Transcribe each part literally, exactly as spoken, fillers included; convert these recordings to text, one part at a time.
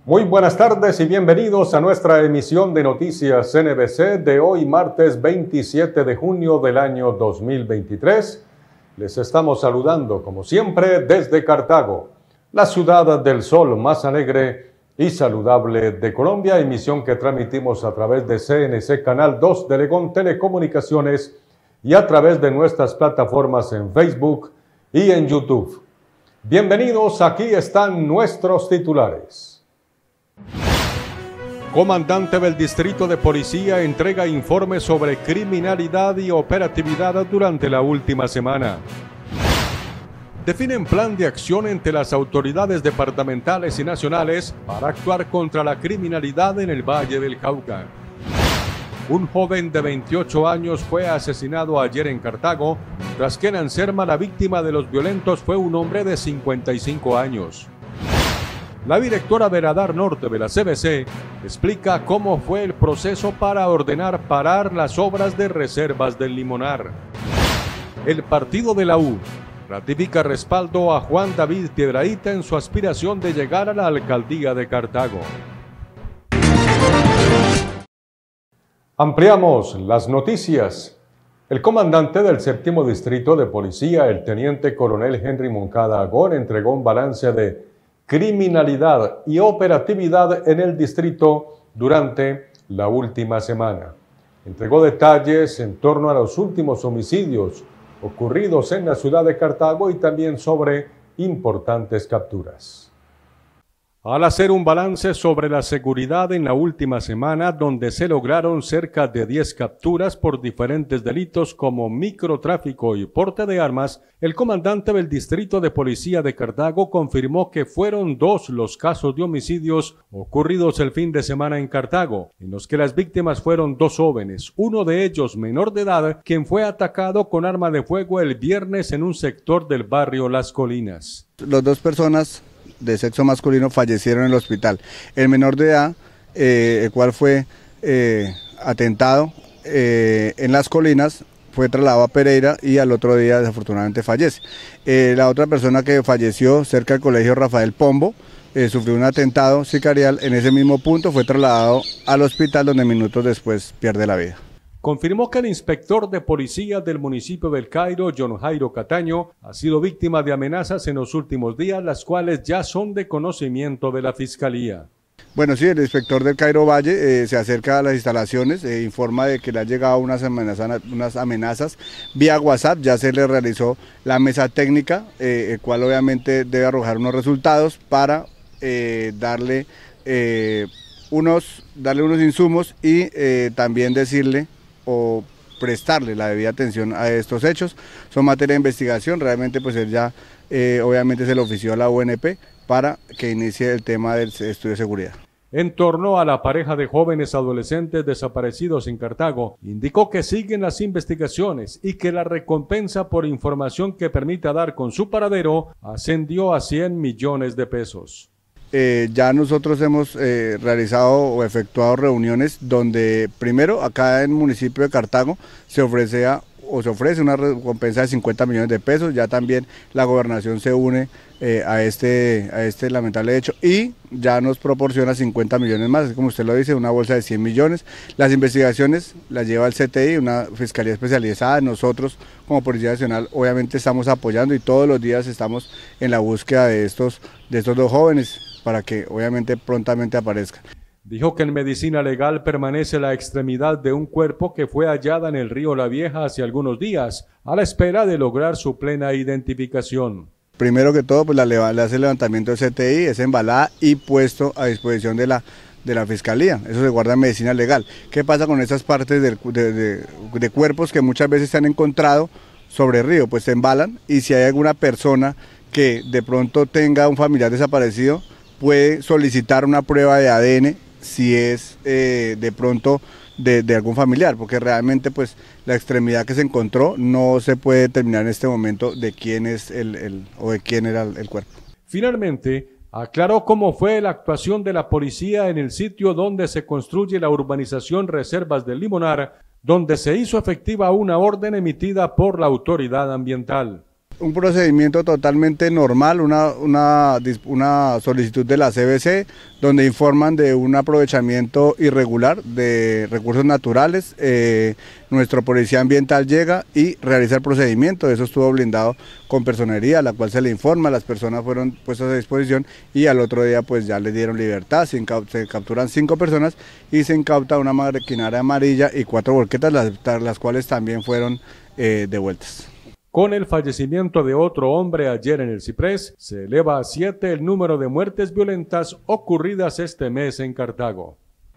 Muy buenas tardes y bienvenidos a nuestra emisión de Noticias N B C de hoy martes veintisiete de junio del año dos mil veintitrés. Les estamos saludando como siempre desde Cartago, la ciudad del sol más alegre y saludable de Colombia, emisión que transmitimos a través de C N C Canal dos de Legón Telecomunicaciones y a través de nuestras plataformas en Facebook y en YouTube. Bienvenidos, aquí están nuestros titulares. Comandante del Distrito de Policía entrega informes sobre criminalidad y operatividad durante la última semana. Definen plan de acción entre las autoridades departamentales y nacionales para actuar contra la criminalidad en el Valle del Cauca. Un joven de veintiocho años fue asesinado ayer en Cartago, tras que en Anserma la víctima de los violentos fue un hombre de cincuenta y cinco años. La directora de Radar Norte de la C B C explica cómo fue el proceso para ordenar parar las obras de reservas del Limonar. El partido de la U ratifica respaldo a Juan David Piedrahita en su aspiración de llegar a la alcaldía de Cartago. Ampliamos las noticias. El comandante del séptimo distrito de policía, el teniente coronel Henry Moncada Agón, entregó un balance de criminalidad y operatividad en el distrito durante la última semana. Entregó detalles en torno a los últimos homicidios ocurridos en la ciudad de Cartago y también sobre importantes capturas. Al hacer un balance sobre la seguridad en la última semana, donde se lograron cerca de diez capturas por diferentes delitos como microtráfico y porte de armas, el comandante del Distrito de Policía de Cartago confirmó que fueron dos los casos de homicidios ocurridos el fin de semana en Cartago, en los que las víctimas fueron dos jóvenes, uno de ellos menor de edad, quien fue atacado con arma de fuego el viernes en un sector del barrio Las Colinas. Las dos personas de sexo masculino fallecieron en el hospital. El menor de edad, eh, el cual fue eh, atentado eh, en Las Colinas, fue trasladado a Pereira y al otro día desafortunadamente fallece. Eh, la otra persona que falleció cerca del colegio Rafael Pombo, eh, sufrió un atentado sicarial en ese mismo punto, fue trasladado al hospital donde minutos después pierde la vida. Confirmó que el inspector de policía del municipio del Cairo, John Jairo Cataño, ha sido víctima de amenazas en los últimos días, las cuales ya son de conocimiento de la Fiscalía. Bueno, sí, el inspector del Cairo Valle eh, se acerca a las instalaciones, eh, informa de que le han llegado unas amenazas, unas amenazas vía WhatsApp, ya se le realizó la mesa técnica, eh, el cual obviamente debe arrojar unos resultados para eh, darle, eh, unos, darle unos insumos y eh, también decirle o prestarle la debida atención a estos hechos. Son materia de investigación, realmente pues él ya eh, obviamente se le ofició a la U N P para que inicie el tema del estudio de seguridad. En torno a la pareja de jóvenes adolescentes desaparecidos en Cartago, indicó que siguen las investigaciones y que la recompensa por información que permita dar con su paradero ascendió a cien millones de pesos. Eh, ya nosotros hemos eh, realizado o efectuado reuniones donde primero acá en el municipio de Cartago se ofrece a, o se ofrece una recompensa de cincuenta millones de pesos, ya también la gobernación se une eh, a, este, a este lamentable hecho y ya nos proporciona cincuenta millones más, como usted lo dice, una bolsa de cien millones. Las investigaciones las lleva el C T I, una fiscalía especializada. Nosotros como Policía Nacional obviamente estamos apoyando y todos los días estamos en la búsqueda de estos, de estos dos jóvenes para que obviamente prontamente aparezcan. Dijo que en medicina legal permanece la extremidad de un cuerpo que fue hallada en el río La Vieja hace algunos días, a la espera de lograr su plena identificación. Primero que todo, pues la, le hace el levantamiento del C T I, es embalada y puesto a disposición de la, de la Fiscalía. Eso se guarda en medicina legal. ¿Qué pasa con esas partes de, de, de, de cuerpos que muchas veces se han encontrado sobre el río? Pues se embalan y si hay alguna persona que de pronto tenga un familiar desaparecido, puede solicitar una prueba de A D N si es eh, de pronto de, de algún familiar, porque realmente pues la extremidad que se encontró no se puede determinar en este momento de quién es el, el o de quién era el, el cuerpo. Finalmente, aclaró cómo fue la actuación de la policía en el sitio donde se construye la urbanización Reservas del Limonar, donde se hizo efectiva una orden emitida por la autoridad ambiental. Un procedimiento totalmente normal, una, una, una solicitud de la C B C, donde informan de un aprovechamiento irregular de recursos naturales. Eh, nuestro policía ambiental llega y realiza el procedimiento. Eso estuvo blindado con personería, a la cual se le informa, las personas fueron puestas a disposición y al otro día pues ya le dieron libertad. Se, se capturan cinco personas y se incauta una maquinaria amarilla y cuatro volquetas, las, las cuales también fueron eh, devueltas. Con el fallecimiento de otro hombre ayer en el Ciprés, se eleva a siete el número de muertes violentas ocurridas este mes en Cartago.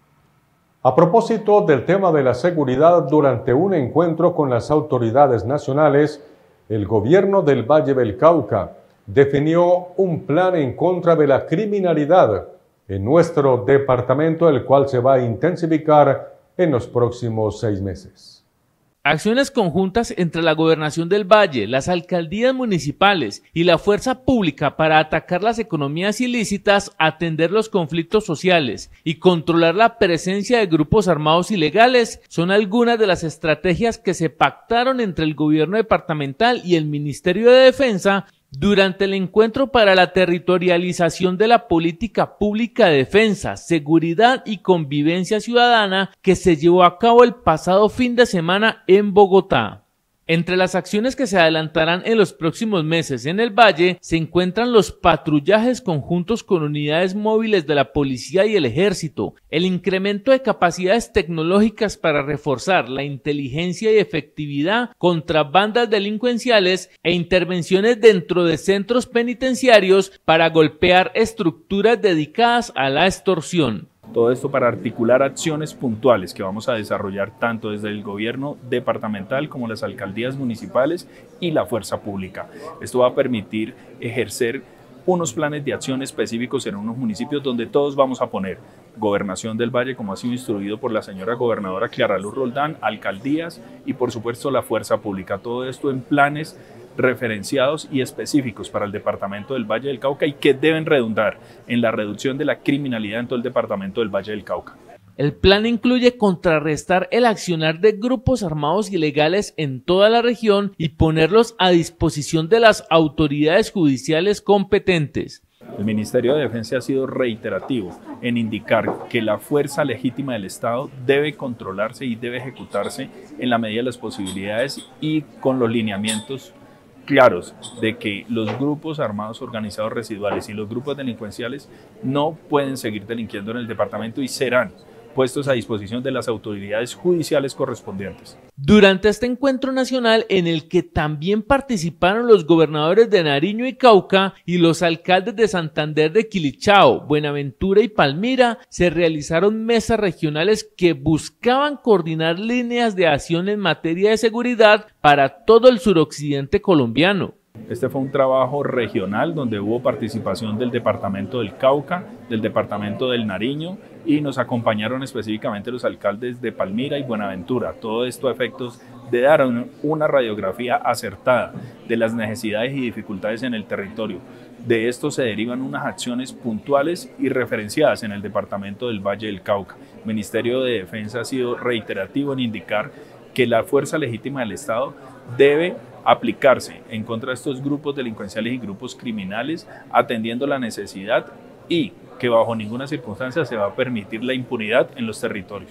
A propósito del tema de la seguridad, durante un encuentro con las autoridades nacionales, el gobierno del Valle del Cauca definió un plan en contra de la criminalidad en nuestro departamento, el cual se va a intensificar en los próximos seis meses. Acciones conjuntas entre la Gobernación del Valle, las alcaldías municipales y la fuerza pública para atacar las economías ilícitas, atender los conflictos sociales y controlar la presencia de grupos armados ilegales son algunas de las estrategias que se pactaron entre el gobierno departamental y el Ministerio de Defensa durante el encuentro para la territorialización de la política pública de defensa, seguridad y convivencia ciudadana que se llevó a cabo el pasado fin de semana en Bogotá. Entre las acciones que se adelantarán en los próximos meses en el Valle se encuentran los patrullajes conjuntos con unidades móviles de la policía y el ejército, el incremento de capacidades tecnológicas para reforzar la inteligencia y efectividad contra bandas delincuenciales e intervenciones dentro de centros penitenciarios para golpear estructuras dedicadas a la extorsión. Todo esto para articular acciones puntuales que vamos a desarrollar tanto desde el gobierno departamental como las alcaldías municipales y la fuerza pública. Esto va a permitir ejercer unos planes de acción específicos en unos municipios donde todos vamos a poner Gobernación del Valle, como ha sido instruido por la señora gobernadora Clara Luz Roldán, alcaldías y por supuesto la fuerza pública. Todo esto en planes referenciados y específicos para el departamento del Valle del Cauca y que deben redundar en la reducción de la criminalidad en todo el departamento del Valle del Cauca. El plan incluye contrarrestar el accionar de grupos armados ilegales en toda la región y ponerlos a disposición de las autoridades judiciales competentes. El Ministerio de Defensa ha sido reiterativo en indicar que la fuerza legítima del Estado debe controlarse y debe ejecutarse en la medida de las posibilidades y con los lineamientos claros de que los grupos armados organizados residuales y los grupos delincuenciales no pueden seguir delinquiendo en el departamento y serán puestos a disposición de las autoridades judiciales correspondientes. Durante este encuentro nacional, en el que también participaron los gobernadores de Nariño y Cauca y los alcaldes de Santander, de Quilichao, Buenaventura y Palmira, se realizaron mesas regionales que buscaban coordinar líneas de acción en materia de seguridad para todo el suroccidente colombiano. Este fue un trabajo regional donde hubo participación del departamento del Cauca, del departamento del Nariño y nos acompañaron específicamente los alcaldes de Palmira y Buenaventura. Todo esto a efectos de dar una radiografía acertada de las necesidades y dificultades en el territorio. De esto se derivan unas acciones puntuales y referenciadas en el departamento del Valle del Cauca. El Ministerio de Defensa ha sido reiterativo en indicar que la fuerza legítima del Estado debe aplicarse en contra de estos grupos delincuenciales y grupos criminales, atendiendo la necesidad y que bajo ninguna circunstancia se va a permitir la impunidad en los territorios.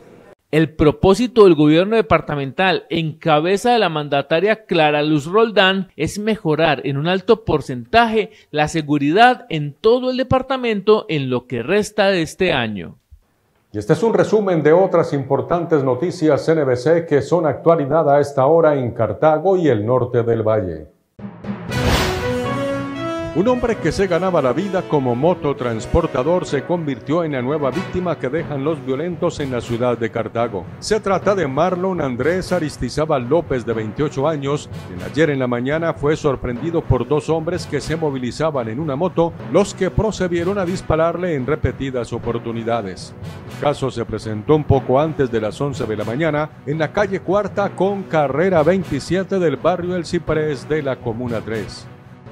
El propósito del gobierno departamental, en cabeza de la mandataria Clara Luz Roldán, es mejorar en un alto porcentaje la seguridad en todo el departamento en lo que resta de este año. Y este es un resumen de otras importantes noticias N B C que son actualidad a esta hora en Cartago y el norte del Valle. Un hombre que se ganaba la vida como mototransportador se convirtió en la nueva víctima que dejan los violentos en la ciudad de Cartago. Se trata de Marlon Andrés Aristizábal López, de veintiocho años, quien ayer en la mañana fue sorprendido por dos hombres que se movilizaban en una moto, los que procedieron a dispararle en repetidas oportunidades. El caso se presentó un poco antes de las once de la mañana en la calle Cuarta con carrera veintisiete del barrio El Ciprés de la Comuna tres.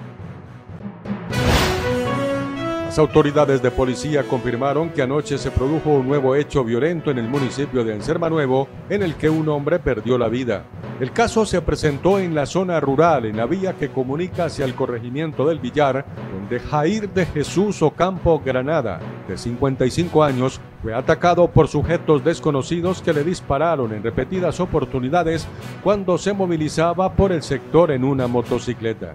Las autoridades de policía confirmaron que anoche se produjo un nuevo hecho violento en el municipio de Enserma Nuevo, en el que un hombre perdió la vida. El caso se presentó en la zona rural, en la vía que comunica hacia el corregimiento del Villar, donde Jair de Jesús Ocampo Granada, de cincuenta y cinco años, fue atacado por sujetos desconocidos que le dispararon en repetidas oportunidades cuando se movilizaba por el sector en una motocicleta.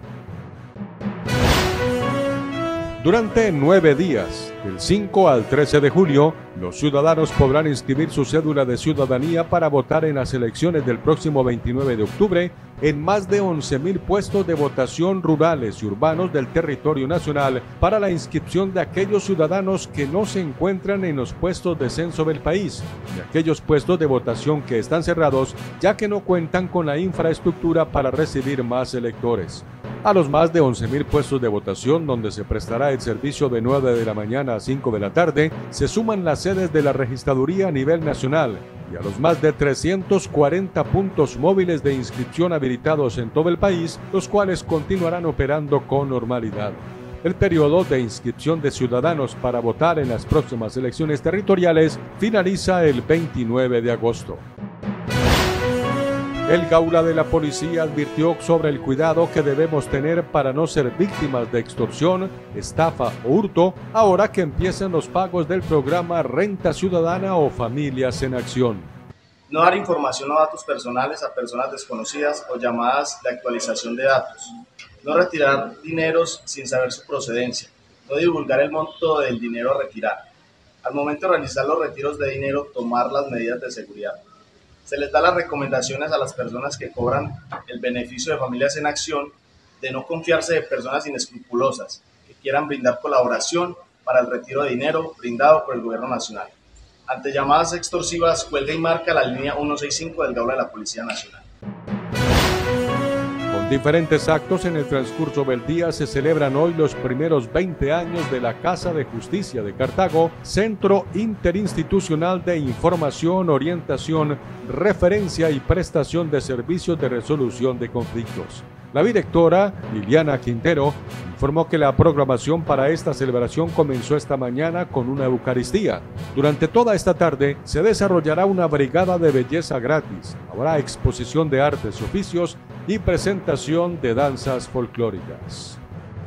Durante nueve días, del cinco al trece de julio, los ciudadanos podrán inscribir su cédula de ciudadanía para votar en las elecciones del próximo veintinueve de octubre en más de once mil puestos de votación rurales y urbanos del territorio nacional para la inscripción de aquellos ciudadanos que no se encuentran en los puestos de censo del país y aquellos puestos de votación que están cerrados ya que no cuentan con la infraestructura para recibir más electores. A los más de once mil puestos de votación donde se prestará el servicio de nueve de la mañana a cinco de la tarde, se suman las sedes de la registraduría a nivel nacional y a los más de trescientos cuarenta puntos móviles de inscripción habilitados en todo el país, los cuales continuarán operando con normalidad. El periodo de inscripción de ciudadanos para votar en las próximas elecciones territoriales finaliza el veintinueve de agosto. El Gaula de la Policía advirtió sobre el cuidado que debemos tener para no ser víctimas de extorsión, estafa o hurto, ahora que empiezan los pagos del programa Renta Ciudadana o Familias en Acción. No dar información o datos personales a personas desconocidas o llamadas de actualización de datos. No retirar dineros sin saber su procedencia. No divulgar el monto del dinero a retirar. Al momento de realizar los retiros de dinero, tomar las medidas de seguridad. Se les da las recomendaciones a las personas que cobran el beneficio de Familias en Acción de no confiarse de personas inescrupulosas que quieran brindar colaboración para el retiro de dinero brindado por el Gobierno Nacional. Ante llamadas extorsivas, cuelga y marca la línea ciento sesenta y cinco del Gaula de la Policía Nacional. Con diferentes actos en el transcurso del día se celebran hoy los primeros veinte años de la Casa de Justicia de Cartago, Centro Interinstitucional de Información, Orientación, Referencia y Prestación de Servicios de Resolución de Conflictos. La directora, Liliana Quintero, informó que la programación para esta celebración comenzó esta mañana con una Eucaristía. Durante toda esta tarde se desarrollará una brigada de belleza gratis. Habrá exposición de artes y oficios y presentación de danzas folclóricas.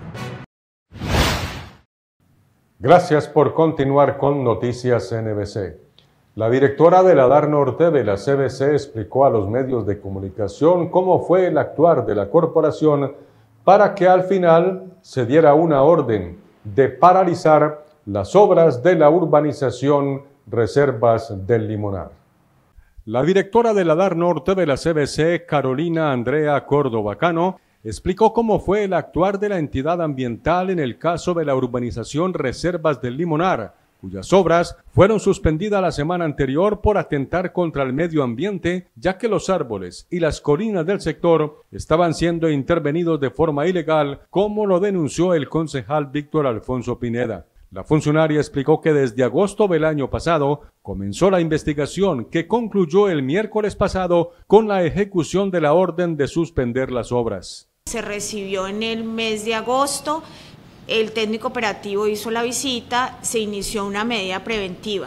Gracias por continuar con Noticias N B C. La directora de la D A R Norte de la C B C explicó a los medios de comunicación cómo fue el actuar de la corporación para que al final se diera una orden de paralizar las obras de la urbanización Reservas del Limonar. La directora de la D A R Norte de la C B C, Carolina Andrea Córdoba Cano, explicó cómo fue el actuar de la entidad ambiental en el caso de la urbanización Reservas del Limonar, cuyas obras fueron suspendidas la semana anterior por atentar contra el medio ambiente, ya que los árboles y las colinas del sector estaban siendo intervenidos de forma ilegal, como lo denunció el concejal Víctor Alfonso Pineda. La funcionaria explicó que desde agosto del año pasado comenzó la investigación que concluyó el miércoles pasado con la ejecución de la orden de suspender las obras. Se recibió en el mes de agosto. El técnico operativo hizo la visita, se inició una medida preventiva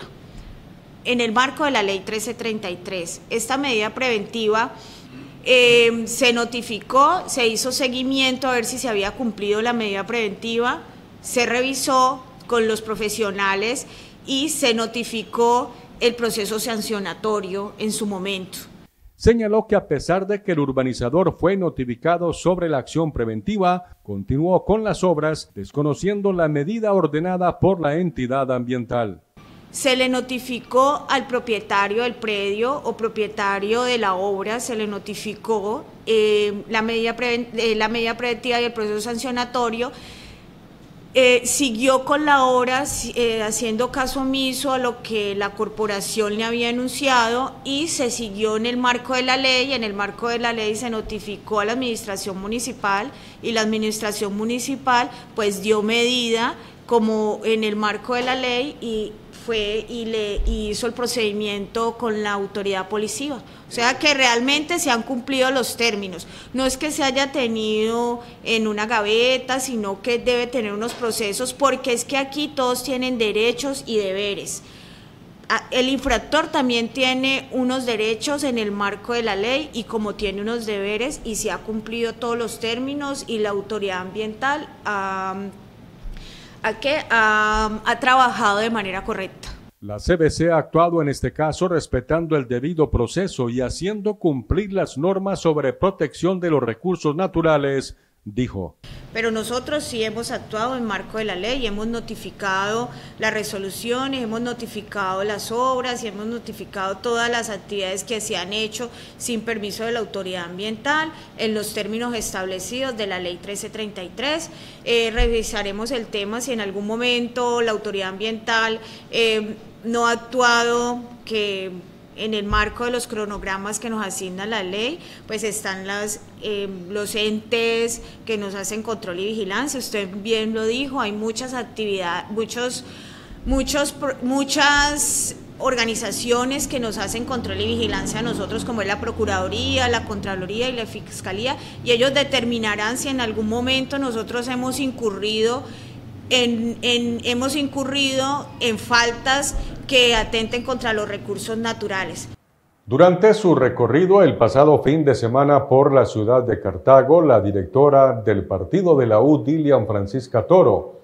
en el marco de la ley trece treinta y tres. Esta medida preventiva eh, se notificó, se hizo seguimiento a ver si se había cumplido la medida preventiva, se revisó con los profesionales y se notificó el proceso sancionatorio en su momento. Señaló que a pesar de que el urbanizador fue notificado sobre la acción preventiva, continuó con las obras, desconociendo la medida ordenada por la entidad ambiental. Se le notificó al propietario del predio o propietario de la obra, se le notificó eh, la, medida preven- eh, la medida preventiva y el proceso sancionatorio. Eh, siguió con la obra eh, haciendo caso omiso a lo que la corporación le había anunciado y se siguió en el marco de la ley. En el marco de la ley se notificó a la administración municipal y la administración municipal pues dio medida como en el marco de la ley y fue y le y hizo el procedimiento con la autoridad policiva. O sea que realmente se han cumplido los términos. No es que se haya tenido en una gaveta, sino que debe tener unos procesos, porque es que aquí todos tienen derechos y deberes. el infractor también tiene unos derechos en el marco de la ley y como tiene unos deberes y se ha cumplido todos los términos y la autoridad ambiental ha, ha, que, ha, ha trabajado de manera correcta. La C B C ha actuado en este caso respetando el debido proceso y haciendo cumplir las normas sobre protección de los recursos naturales, dijo. Pero nosotros sí hemos actuado en marco de la ley, hemos notificado las resoluciones, hemos notificado las obras y hemos notificado todas las actividades que se han hecho sin permiso de la autoridad ambiental en los términos establecidos de la ley trece treinta y tres. Eh, revisaremos el tema si en algún momento la autoridad ambiental eh, no ha actuado que en el marco de los cronogramas que nos asigna la ley, pues están las, eh, los entes que nos hacen control y vigilancia. Usted bien lo dijo, hay muchas actividades, muchos, muchos, muchas organizaciones que nos hacen control y vigilancia a nosotros, como es la Procuraduría, la Contraloría y la Fiscalía, y ellos determinarán si en algún momento nosotros hemos incurrido En, en, hemos incurrido en faltas que atenten contra los recursos naturales. Durante su recorrido el pasado fin de semana por la ciudad de Cartago, la directora del partido de la U, Dilian Francisca Toro,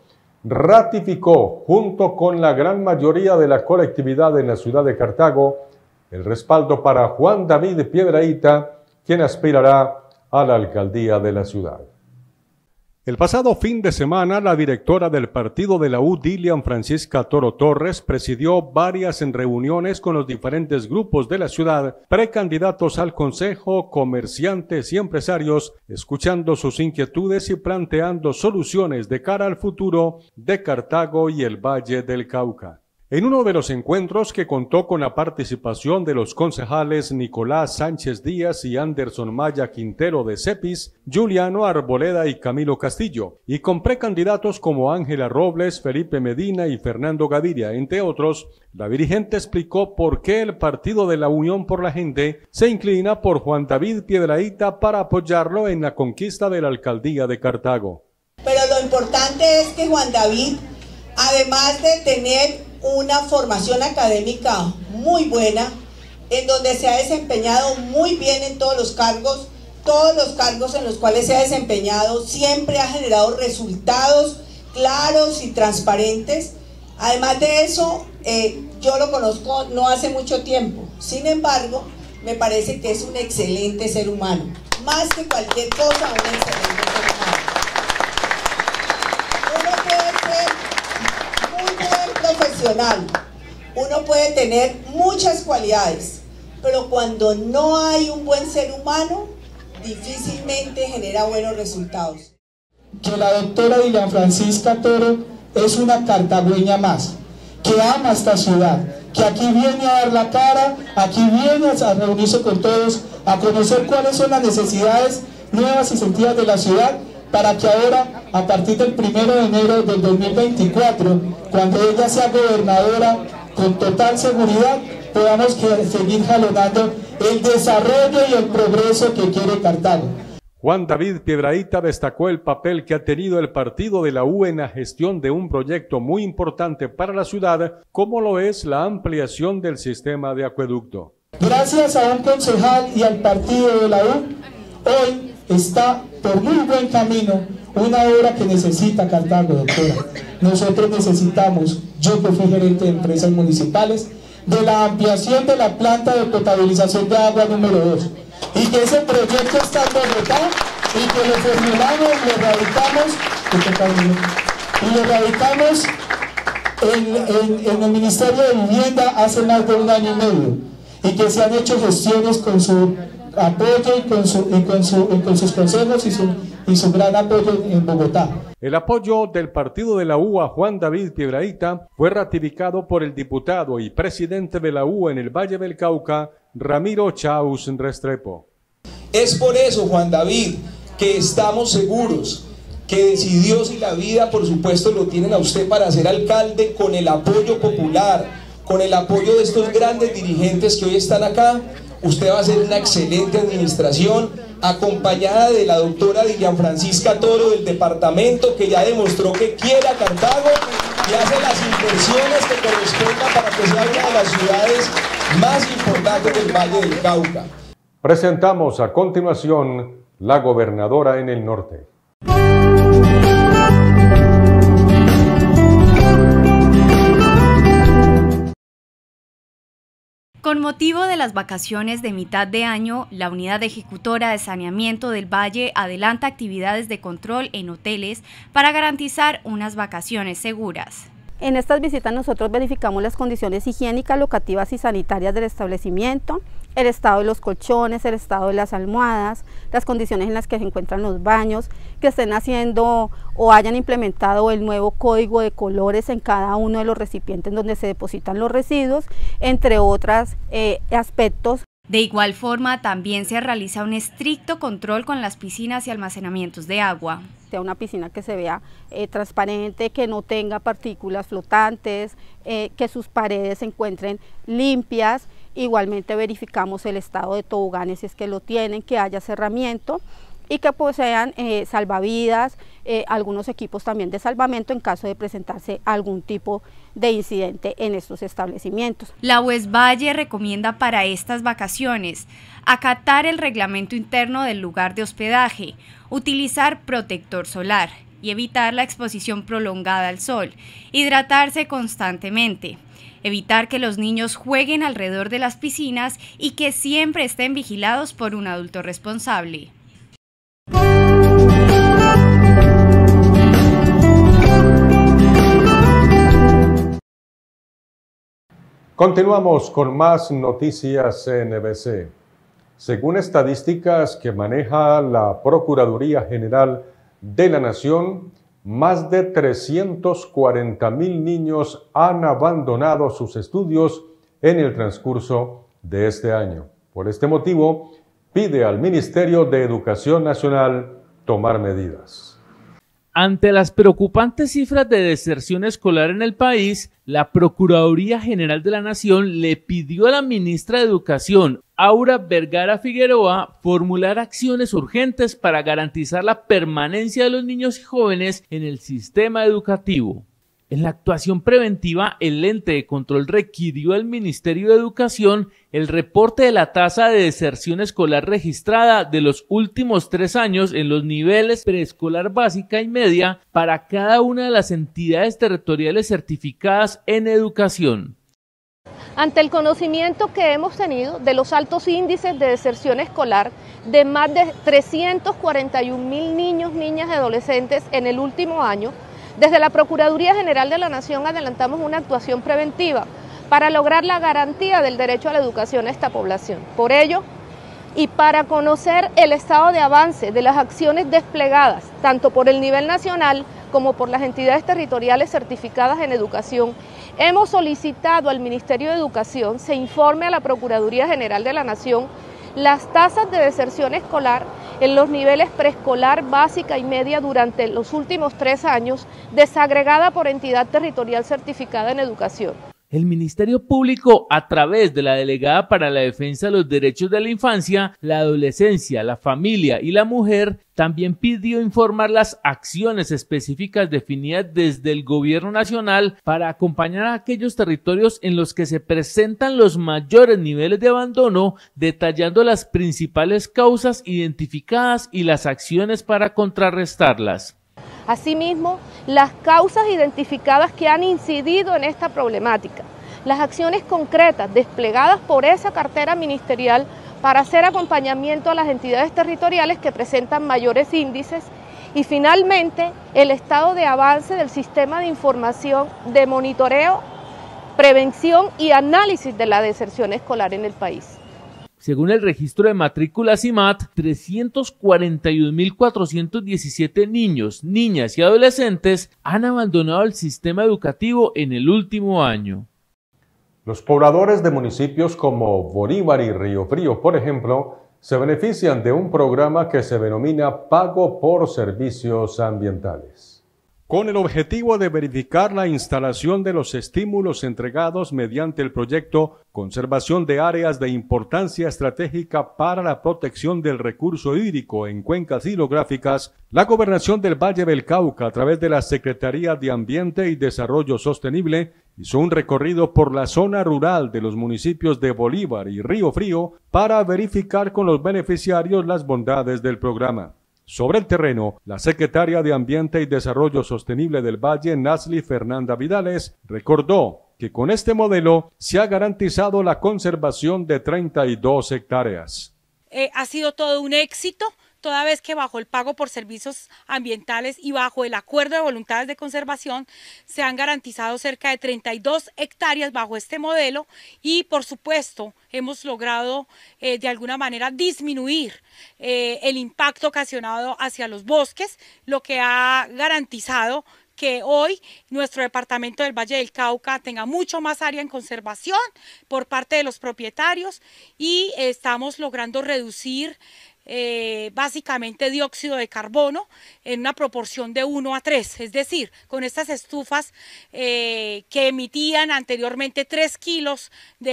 ratificó junto con la gran mayoría de la colectividad en la ciudad de Cartago el respaldo para Juan David Piedrahita, quien aspirará a la alcaldía de la ciudad. El pasado fin de semana, la directora del partido de la U, Dilian Francisca Toro Torres, presidió varias reuniones con los diferentes grupos de la ciudad, precandidatos al consejo, comerciantes y empresarios, escuchando sus inquietudes y planteando soluciones de cara al futuro de Cartago y el Valle del Cauca. En uno de los encuentros, que contó con la participación de los concejales Nicolás Sánchez Díaz y Anderson Maya Quintero de CEPIS, Juliano Arboleda y Camilo Castillo, y con precandidatos como Ángela Robles, Felipe Medina y Fernando Gaviria, entre otros, la dirigente explicó por qué el Partido de la Unión por la Gente se inclina por Juan David Piedrahita para apoyarlo en la conquista de la alcaldía de Cartago. Pero lo importante es que Juan David, además de tener una formación académica muy buena, en donde se ha desempeñado muy bien en todos los cargos, todos los cargos en los cuales se ha desempeñado, siempre ha generado resultados claros y transparentes. Además de eso, eh, yo lo conozco no hace mucho tiempo, sin embargo, me parece que es un excelente ser humano, más que cualquier cosa, un excelente ser humano. Uno puede ser muy buen profesional, uno puede tener muchas cualidades, pero cuando no hay un buen ser humano, difícilmente genera buenos resultados. Que la doctora Dilian Francisca Toro es una cartagüeña más, que ama esta ciudad, que aquí viene a dar la cara, aquí viene a reunirse con todos, a conocer cuáles son las necesidades nuevas y sentidas de la ciudad, para que ahora, a partir del primero de enero del dos mil veinticuatro, cuando ella sea gobernadora, con total seguridad, podamos que, seguir jalonando el desarrollo y el progreso que quiere Cartago. Juan David Piedrahita destacó el papel que ha tenido el partido de la U en la gestión de un proyecto muy importante para la ciudad, como lo es la ampliación del sistema de acueducto. Gracias a un concejal y al partido de la U, hoy está por muy buen camino una obra que necesita Cartago, doctora. Nosotros necesitamos, yo que fui gerente de empresas municipales, de la ampliación de la planta de potabilización de agua número dos, y que ese proyecto está en Bogotá y que lo formulamos, lo radicamos y lo radicamos en, en, en el Ministerio de Vivienda hace más de un año y medio, y que se han hecho gestiones con su apoyo y con, su, y con, su, y con sus consejos y su, y su gran apoyo en Bogotá. El apoyo del partido de la U a Juan David Piedrahita fue ratificado por el diputado y presidente de la U en el Valle del Cauca, Ramiro Chaus Restrepo. Es por eso, Juan David, que estamos seguros que si Dios y la vida, por supuesto, lo tienen a usted para ser alcalde, con el apoyo popular, con el apoyo de estos grandes dirigentes que hoy están acá, usted va a hacer una excelente administración, acompañada de la doctora Dilian Francisca Toro del departamento, que ya demostró que quiere a Cartago y hace las inversiones que correspondan para que sea una de las ciudades más importantes del Valle del Cauca. Presentamos a continuación la gobernadora en el norte. Con motivo de las vacaciones de mitad de año, la Unidad Ejecutora de Saneamiento del Valle adelanta actividades de control en hoteles para garantizar unas vacaciones seguras. En estas visitas nosotros verificamos las condiciones higiénicas, locativas y sanitarias del establecimiento, el estado de los colchones, el estado de las almohadas, las condiciones en las que se encuentran los baños, que estén haciendo o hayan implementado el nuevo código de colores en cada uno de los recipientes donde se depositan los residuos, entre otros eh, aspectos. De igual forma, también se realiza un estricto control con las piscinas y almacenamientos de agua. Sea una piscina que se vea eh, transparente, que no tenga partículas flotantes, eh, que sus paredes se encuentren limpias. Igualmente verificamos el estado de toboganes si es que lo tienen, que haya cerramiento y que posean eh, salvavidas, eh, algunos equipos también de salvamento en caso de presentarse algún tipo de incidente en estos establecimientos. La U E S Valle recomienda para estas vacaciones acatar el reglamento interno del lugar de hospedaje, utilizar protector solar y evitar la exposición prolongada al sol, hidratarse constantemente, evitar que los niños jueguen alrededor de las piscinas y que siempre estén vigilados por un adulto responsable. Continuamos con más noticias N B C. Según estadísticas que maneja la Procuraduría General de la Nación, más de trescientos cuarenta mil niños han abandonado sus estudios en el transcurso de este año. Por este motivo, pide al Ministerio de Educación Nacional tomar medidas. Ante las preocupantes cifras de deserción escolar en el país, la Procuraduría General de la Nación le pidió a la ministra de Educación, Aura Vergara Figueroa, formular acciones urgentes para garantizar la permanencia de los niños y jóvenes en el sistema educativo. En la actuación preventiva, el ente de control requirió al Ministerio de Educación el reporte de la tasa de deserción escolar registrada de los últimos tres años en los niveles preescolar básica y media para cada una de las entidades territoriales certificadas en educación. Ante el conocimiento que hemos tenido de los altos índices de deserción escolar de más de trescientos cuarenta y un mil niños, niñas y adolescentes en el último año, desde la Procuraduría General de la Nación adelantamos una actuación preventiva para lograr la garantía del derecho a la educación a esta población. Por ello, y para conocer el estado de avance de las acciones desplegadas, tanto por el nivel nacional como por las entidades territoriales certificadas en educación, hemos solicitado al Ministerio de Educación se informe a la Procuraduría General de la Nación las tasas de deserción escolar en los niveles preescolar, básica y media durante los últimos tres años, desagregada por entidad territorial certificada en educación. El Ministerio Público, a través de la Delegada para la Defensa de los Derechos de la Infancia, la Adolescencia, la Familia y la Mujer, también pidió informar las acciones específicas definidas desde el Gobierno Nacional para acompañar a aquellos territorios en los que se presentan los mayores niveles de abandono, detallando las principales causas identificadas y las acciones para contrarrestarlas. Asimismo, las causas identificadas que han incidido en esta problemática, las acciones concretas desplegadas por esa cartera ministerial para hacer acompañamiento a las entidades territoriales que presentan mayores índices y finalmente el estado de avance del sistema de información de monitoreo, prevención y análisis de la deserción escolar en el país. Según el registro de matrículas I M A T, trescientos cuarenta y un mil cuatrocientos diecisiete niños, niñas y adolescentes han abandonado el sistema educativo en el último año. Los pobladores de municipios como Bolívar y Río Frío, por ejemplo, se benefician de un programa que se denomina Pago por Servicios Ambientales. con el objetivo de verificar la instalación de los estímulos entregados mediante el proyecto Conservación de Áreas de Importancia Estratégica para la Protección del Recurso Hídrico en Cuencas Hidrográficas, la Gobernación del Valle del Cauca, a través de la Secretaría de Ambiente y Desarrollo Sostenible, hizo un recorrido por la zona rural de los municipios de Bolívar y Río Frío para verificar con los beneficiarios las bondades del programa. Sobre el terreno, la secretaria de Ambiente y Desarrollo Sostenible del Valle, Nasli Fernanda Vidales, recordó que con este modelo se ha garantizado la conservación de treinta y dos hectáreas. Eh, ha sido todo un éxito, toda vez que bajo el pago por servicios ambientales y bajo el acuerdo de voluntades de conservación se han garantizado cerca de treinta y dos hectáreas bajo este modelo y por supuesto hemos logrado eh, de alguna manera disminuir eh, el impacto ocasionado hacia los bosques, lo que ha garantizado que hoy nuestro departamento del Valle del Cauca tenga mucho más área en conservación por parte de los propietarios y estamos logrando reducir Eh, básicamente dióxido de carbono en una proporción de uno a tres, es decir, con estas estufas eh, que emitían anteriormente tres kilos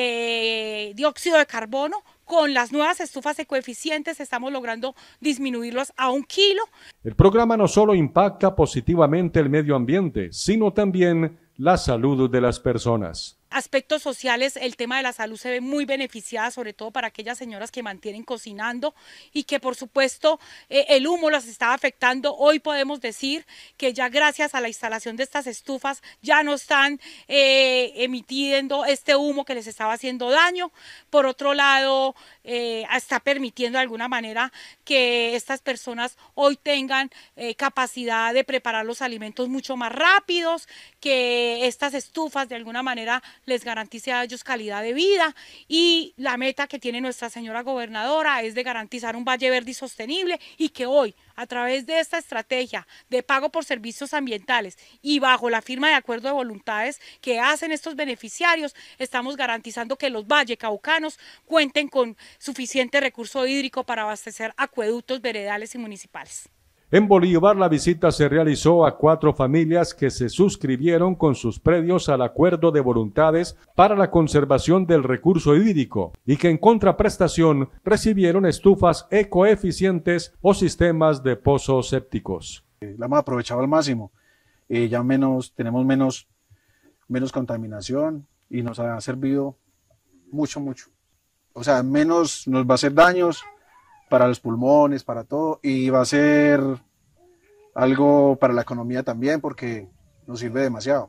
de dióxido de carbono, con las nuevas estufas ecoeficientes estamos logrando disminuirlos a un kilo. El programa no solo impacta positivamente el medio ambiente, sino también la salud de las personas. Aspectos sociales, el tema de la salud se ve muy beneficiada, sobre todo para aquellas señoras que mantienen cocinando y que por supuesto eh, el humo las estaba afectando. Hoy podemos decir que ya gracias a la instalación de estas estufas ya no están eh, emitiendo este humo que les estaba haciendo daño. Por otro lado, eh, está permitiendo de alguna manera que estas personas hoy tengan eh, capacidad de preparar los alimentos mucho más rápidos, que estas estufas de alguna manera les garantice a ellos calidad de vida y la meta que tiene nuestra señora gobernadora es de garantizar un valle verde y sostenible y que hoy a través de esta estrategia de pago por servicios ambientales y bajo la firma de acuerdo de voluntades que hacen estos beneficiarios, estamos garantizando que los vallecaucanos cuenten con suficiente recurso hídrico para abastecer acueductos, veredales y municipales. En Bolívar, la visita se realizó a cuatro familias que se suscribieron con sus predios al acuerdo de voluntades para la conservación del recurso hídrico y que en contraprestación recibieron estufas ecoeficientes o sistemas de pozos sépticos. La hemos aprovechado al máximo, eh, ya menos, tenemos menos, menos contaminación y nos ha servido mucho, mucho. O sea, menos nos va a hacer daños para los pulmones, para todo, y va a ser algo para la economía también porque nos sirve demasiado.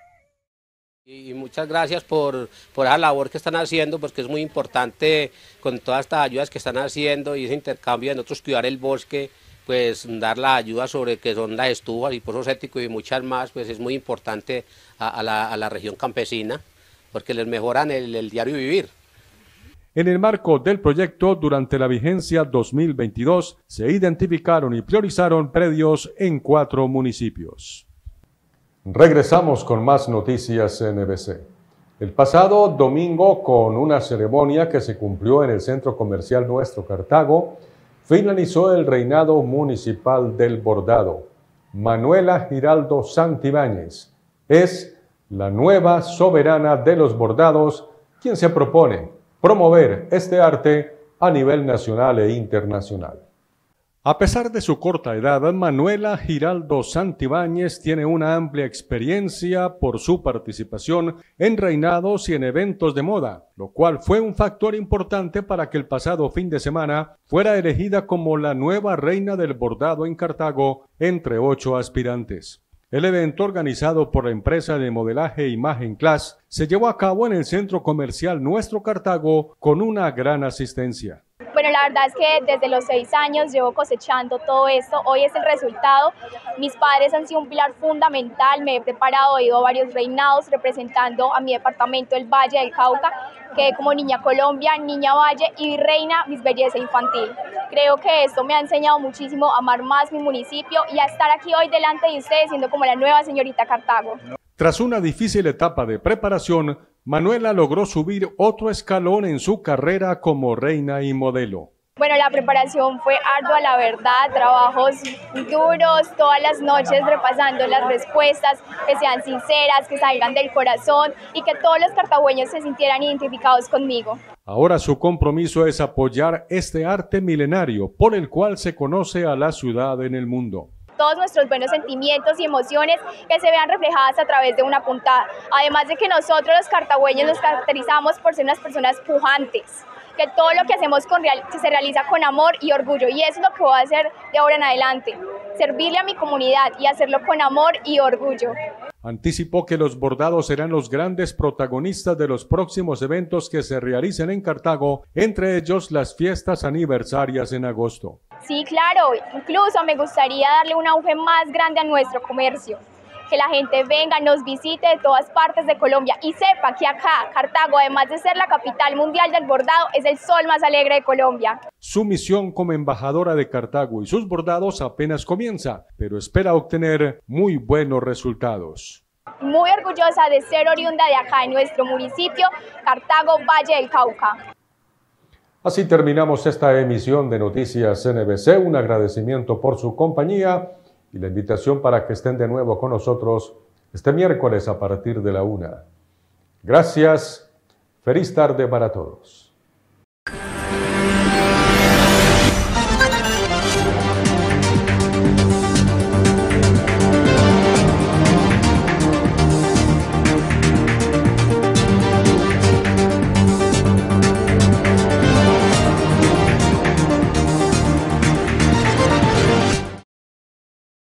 Y muchas gracias por, por esa labor que están haciendo, porque es muy importante con todas estas ayudas que están haciendo y ese intercambio de nosotros cuidar el bosque, pues dar la ayuda sobre que son las estufas y pozos sépticos y muchas más, pues es muy importante a, a, la, a la región campesina, porque les mejoran el, el diario vivir. En el marco del proyecto, durante la vigencia dos mil veintidós, se identificaron y priorizaron predios en cuatro municipios. Regresamos con más noticias N B C. El pasado domingo, con una ceremonia que se cumplió en el Centro Comercial Nuestro Cartago, finalizó el reinado municipal del bordado. Manuela Giraldo Santibáñez es la nueva soberana de los bordados, quien se propone promover este arte a nivel nacional e internacional. A pesar de su corta edad, Manuela Giraldo Santibáñez tiene una amplia experiencia por su participación en reinados y en eventos de moda, lo cual fue un factor importante para que el pasado fin de semana fuera elegida como la nueva reina del bordado en Cartago entre ocho aspirantes. El evento, organizado por la empresa de modelaje Imagen Class, se llevó a cabo en el Centro Comercial Nuestro Cartago con una gran asistencia. Bueno, la verdad es que desde los seis años llevo cosechando todo esto, hoy es el resultado. Mis padres han sido un pilar fundamental, me he preparado, he ido a varios reinados representando a mi departamento, el Valle del Cauca, que como niña Colombia, niña Valle y reina Miss Belleza Infantil. Creo que esto me ha enseñado muchísimo a amar más mi municipio y a estar aquí hoy delante de ustedes siendo como la nueva señorita Cartago. Tras una difícil etapa de preparación, Manuela logró subir otro escalón en su carrera como reina y modelo. Bueno, la preparación fue ardua, la verdad, trabajos duros, todas las noches repasando las respuestas, que sean sinceras, que salgan del corazón y que todos los cartagüeños se sintieran identificados conmigo. Ahora su compromiso es apoyar este arte milenario por el cual se conoce a la ciudad en el mundo. Todos nuestros buenos sentimientos y emociones que se vean reflejadas a través de una puntada. Además de que nosotros los cartagüeños nos caracterizamos por ser unas personas pujantes, que todo lo que hacemos con real, se realiza con amor y orgullo, y eso es lo que voy a hacer de ahora en adelante, servirle a mi comunidad y hacerlo con amor y orgullo. Anticipó que los bordados serán los grandes protagonistas de los próximos eventos que se realicen en Cartago, entre ellos las fiestas aniversarias en agosto. Sí, claro, incluso me gustaría darle un auge más grande a nuestro comercio, que la gente venga, nos visite de todas partes de Colombia y sepa que acá, Cartago, además de ser la capital mundial del bordado, es el sol más alegre de Colombia. Su misión como embajadora de Cartago y sus bordados apenas comienza, pero espera obtener muy buenos resultados. Muy orgullosa de ser oriunda de acá en nuestro municipio, Cartago, Valle del Cauca. Así terminamos esta emisión de Noticias N B C. Un agradecimiento por su compañía y la invitación para que estén de nuevo con nosotros este miércoles a partir de la una. Gracias. Feliz tarde para todos.